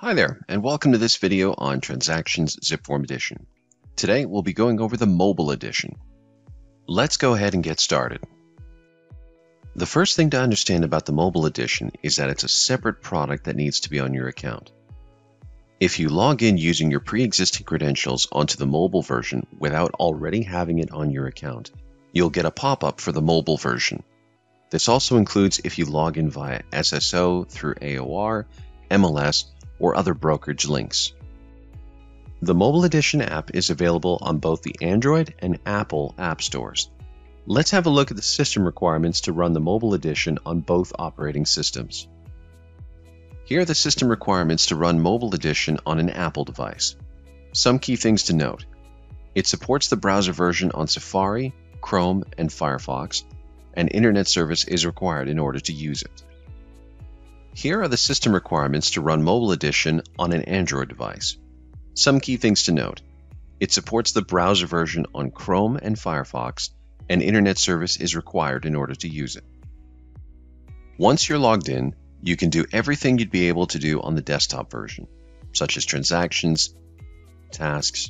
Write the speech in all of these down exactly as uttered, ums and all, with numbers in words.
Hi there, and welcome to this video on Transactions zipForm Edition. Today we'll be going over the mobile edition. Let's go ahead and get started. The first thing to understand about the mobile edition is that it's a separate product that needs to be on your account. If you log in using your pre-existing credentials onto the mobile version without already having it on your account, you'll get a pop-up for the mobile version. This also includes if you log in via S S O through A O R, M L S, or other brokerage links. The mobile edition app is available on both the Android and Apple app stores. Let's have a look at the system requirements to run the mobile edition on both operating systems. Here are the system requirements to run mobile edition on an Apple device. Some key things to note. It supports the browser version on Safari, Chrome, and Firefox, and internet service is required in order to use it. Here are the system requirements to run mobile edition on an Android device. Some key things to note. It supports the browser version on Chrome and Firefox, and internet service is required in order to use it. Once you're logged in, you can do everything you'd be able to do on the desktop version, such as transactions, tasks,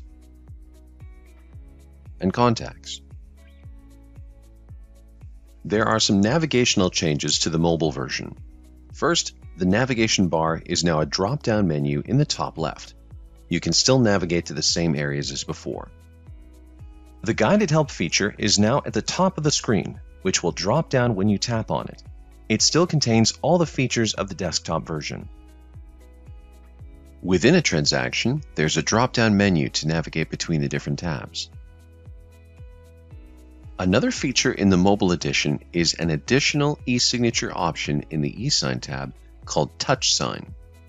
and contacts. There are some navigational changes to the mobile version. First, the navigation bar is now a drop-down menu in the top left. You can still navigate to the same areas as before. The Guided Help feature is now at the top of the screen, which will drop down when you tap on it. It still contains all the features of the desktop version. Within a transaction, there's a drop-down menu to navigate between the different tabs. Another feature in the mobile edition is an additional e-signature option in the eSign tab called Touchsign.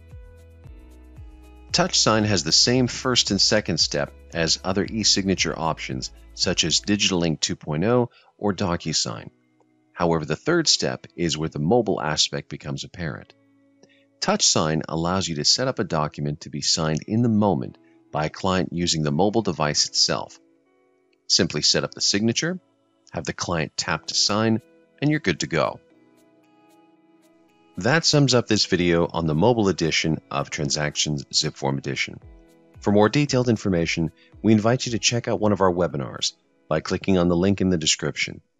Touchsign has the same first and second step as other e-signature options such as Digital Link two point oh or DocuSign. However, the third step is where the mobile aspect becomes apparent. Touchsign allows you to set up a document to be signed in the moment by a client using the mobile device itself. Simply set up the signature, have the client tap to sign, and you're good to go. That sums up this video on the mobile edition of Transactions zipForm Edition. For more detailed information, we invite you to check out one of our webinars by clicking on the link in the description.